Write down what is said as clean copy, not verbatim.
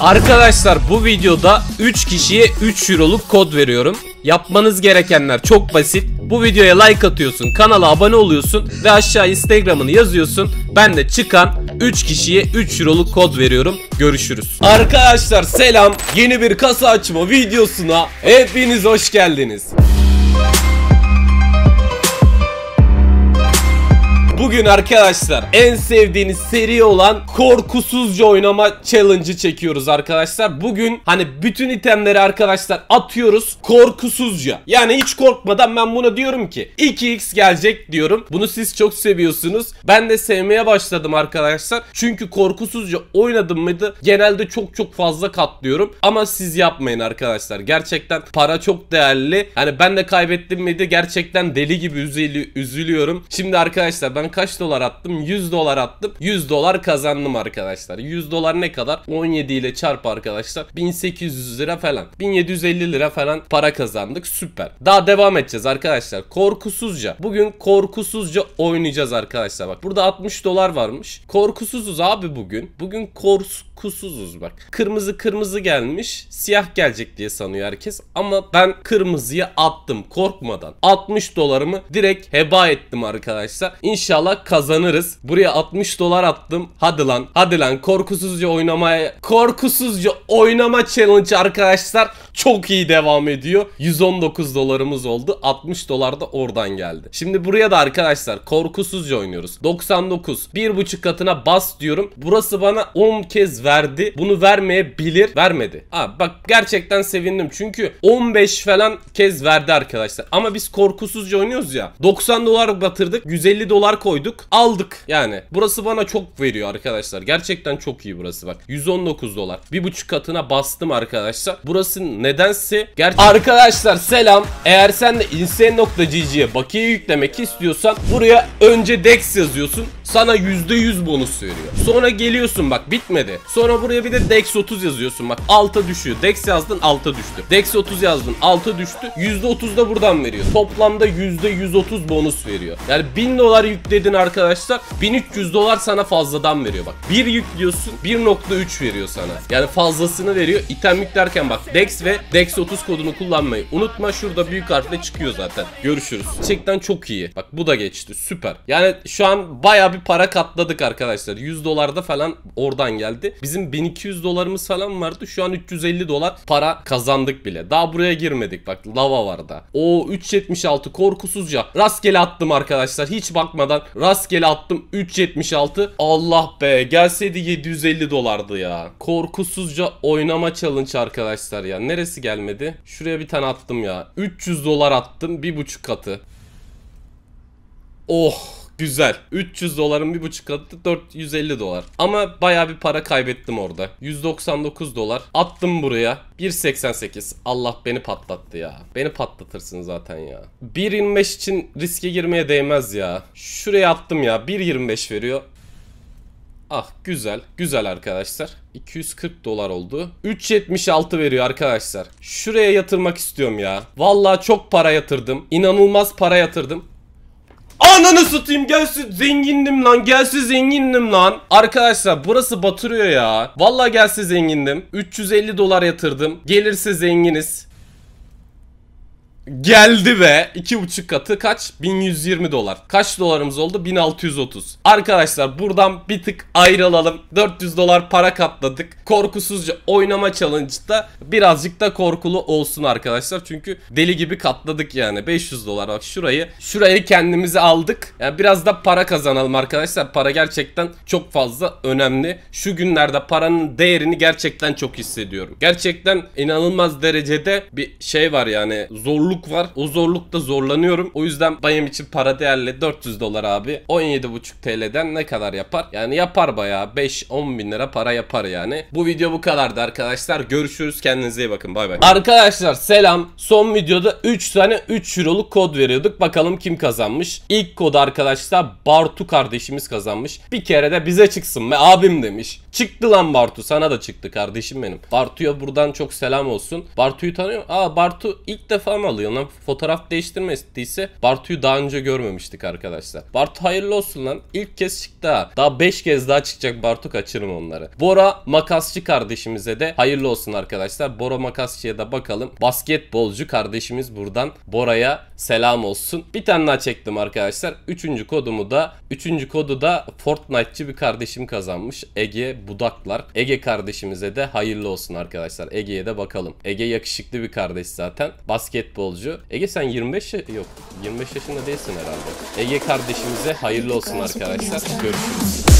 Arkadaşlar bu videoda 3 kişiye 3 euroluk kod veriyorum. Yapmanız gerekenler çok basit. Bu videoya like atıyorsun, kanala abone oluyorsun ve aşağı Instagram'ını yazıyorsun. Ben de çıkan 3 kişiye 3 euroluk kod veriyorum. Görüşürüz. Arkadaşlar selam. Yeni bir kasa açma videosuna hepiniz hoş geldiniz. Bugün arkadaşlar en sevdiğiniz seri olan korkusuzca oynama challenge'ı çekiyoruz arkadaşlar. Bugün hani bütün itemleri arkadaşlar atıyoruz korkusuzca. Yani hiç korkmadan ben buna diyorum ki 2x gelecek diyorum. Bunu siz çok seviyorsunuz. Ben de sevmeye başladım arkadaşlar. Çünkü korkusuzca oynadım mıydı genelde çok fazla katlıyorum. Ama siz yapmayın arkadaşlar. Gerçekten para çok değerli. Hani ben de kaybettim miydi gerçekten deli gibi üzülüyorum. Şimdi arkadaşlar ben kaç dolar attım? 100 dolar attım. 100 dolar kazandım arkadaşlar. 100 dolar ne kadar? 17 ile çarp arkadaşlar. 1800 lira falan. 1750 lira falan para kazandık. Süper. Daha devam edeceğiz arkadaşlar. Korkusuzca. Bugün korkusuzca oynayacağız arkadaşlar. Bak burada 60 dolar varmış. Korkusuzuz abi bugün. Bugün korkusuzuz bak. Kırmızı gelmiş. Siyah gelecek diye sanıyor herkes. Ama ben kırmızıya attım korkmadan. 60 dolarımı direkt heba ettim arkadaşlar. İnşallah kazanırız. Buraya 60 dolar attım. Hadi lan korkusuzca oynama challenge arkadaşlar çok iyi devam ediyor. 119 dolarımız oldu. 60 dolar da oradan geldi. Şimdi buraya da arkadaşlar korkusuzca oynuyoruz. 99. 1,5 katına bas diyorum. Burası bana 10 kez verdi. Bunu vermeyebilir. Vermedi. Bak gerçekten sevindim. Çünkü 15 falan kez verdi arkadaşlar. Ama biz korkusuzca oynuyoruz ya. 90 dolar batırdık. 150 dolar koyduk. Aldık yani. Burası bana çok veriyor arkadaşlar. Gerçekten çok iyi burası bak. 119 dolar. 1,5 katına bastım arkadaşlar. Burası nedense arkadaşlar selam. Eğer sen de insane.gg'ye bakiye yüklemek istiyorsan buraya önce Dex yazıyorsun. Sana %100 bonus veriyor. Sonra geliyorsun bak bitmedi. Sonra buraya bir de Dex 30 yazıyorsun bak alta düşüyor. Dex yazdın alta düştü. Dex 30 yazdın alta düştü. %30 da buradan veriyor. Toplamda %130 bonus veriyor. Yani 1000 dolar yükledin arkadaşlar. 1300 dolar sana fazladan veriyor bak. Bir yüklüyorsun 1.3 veriyor sana. Yani fazlasını veriyor. İtem yüklerken bak Dex ve Dex 30 kodunu kullanmayı unutma. Şurada büyük harfle çıkıyor zaten. Görüşürüz. Gerçekten çok iyi. Bak bu da geçti. Süper. Yani şu an baya bir para katladık arkadaşlar. 100 dolar da falan oradan geldi. Bizim 1200 dolarımız falan vardı. Şu an 350 dolar para kazandık bile. Daha buraya girmedik. Bak lava var da. O 376 korkusuzca rastgele attım arkadaşlar. Hiç bakmadan rastgele attım. 376. Allah be. Gelseydi 750 dolardı ya. Korkusuzca oynama challenge arkadaşlar ya. Neresi gelmedi? Şuraya bir tane attım ya. 300 dolar attım. 1,5 katı. Oh. Güzel. 300 doların 1,5 katı 450 dolar. Ama baya bir para kaybettim orada. 199 dolar. Attım buraya. 1.88. Allah beni patlattı ya. Beni patlatırsın zaten ya. 1.25 için riske girmeye değmez ya. Şuraya attım ya. 1.25 veriyor. Ah güzel. Güzel arkadaşlar. 240 dolar oldu. 3.76 veriyor arkadaşlar. Şuraya yatırmak istiyorum ya. Vallahi çok para yatırdım. İnanılmaz para yatırdım. Ananı satayım gelsin zengindim lan gelsin zengindim lan. Arkadaşlar burası batırıyor ya. Vallahi gelse zengindim. 350 dolar yatırdım. Gelirse zenginiz. Geldi be. 2,5 katı kaç? 1120 dolar. Kaç dolarımız oldu? 1630. Arkadaşlar buradan bir tık ayrılalım. 400 dolar para katladık. Korkusuzca oynama challenge'da birazcık da korkulu olsun arkadaşlar. Çünkü deli gibi katladık yani. 500 dolar bak şurayı kendimize aldık. Yani biraz da para kazanalım arkadaşlar. Para gerçekten çok fazla önemli. Şu günlerde paranın değerini gerçekten çok hissediyorum. Gerçekten inanılmaz derecede bir şey var yani. Zorluk var. O zorlukta zorlanıyorum. O yüzden benim için para değerli. 400 dolar abi. 17,5 TL'den ne kadar yapar? Yani yapar bayağı. 5-10 bin lira para yapar yani. Bu video bu kadardı arkadaşlar. Görüşürüz. Kendinize iyi bakın. Bay bay. Arkadaşlar selam. Son videoda 3 tane 3 euroluk kod veriyorduk. Bakalım kim kazanmış. İlk kodu arkadaşlar Bartu kardeşimiz kazanmış. Bir kere de bize çıksın be abim demiş. Çıktı lan Bartu. Sana da çıktı kardeşim benim. Bartu'ya buradan çok selam olsun. Bartu'yu tanıyor musun? Aa, Bartu ilk defa mı alıyor lan? Fotoğraf değiştirmediyse Bartu'yu daha önce görmemiştik arkadaşlar. Bartu hayırlı olsun lan. İlk kez çıktı ha. Daha 5 kez daha çıkacak Bartu, kaçırım onları. Bora Makasçı kardeşimize de hayırlı olsun arkadaşlar. Bora Makasçı'ya da bakalım. Basketbolcu kardeşimiz, buradan Bora'ya selam olsun. Bir tane daha çektim arkadaşlar. Üçüncü kodu da Fortnite'çı bir kardeşim kazanmış. Ege Budaklar. Ege kardeşimize de hayırlı olsun arkadaşlar. Ege'ye de bakalım. Ege yakışıklı bir kardeş zaten. Basketbolcu. Ege sen 25 yaşında değilsin herhalde. Ege kardeşimize hayırlı olsun arkadaşlar. Görüşürüz.